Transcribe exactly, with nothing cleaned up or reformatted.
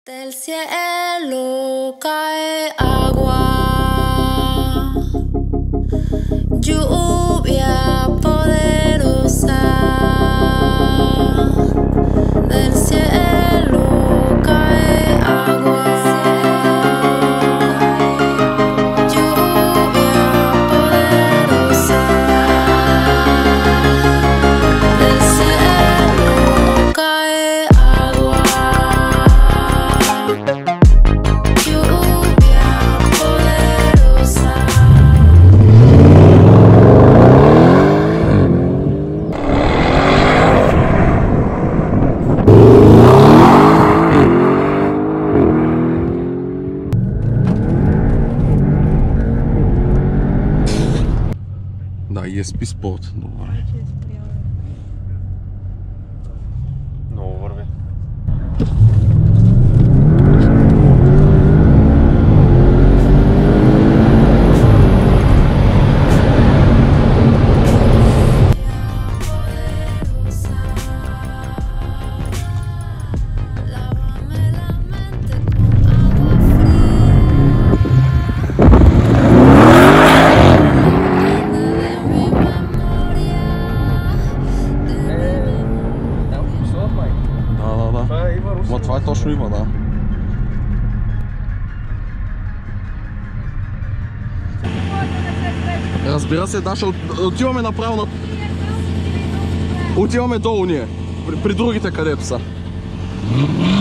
Del cielo cae agua, lluvia poderosa. Del cielo cae agua, lluvia poderosa. Del cielo cae agua. Да, е спи спорт. Добре. Много върви. Ма това е точно има, да. Разбира се, да, ще отиваме направо на... Отиваме долу ние, при, при другите където са.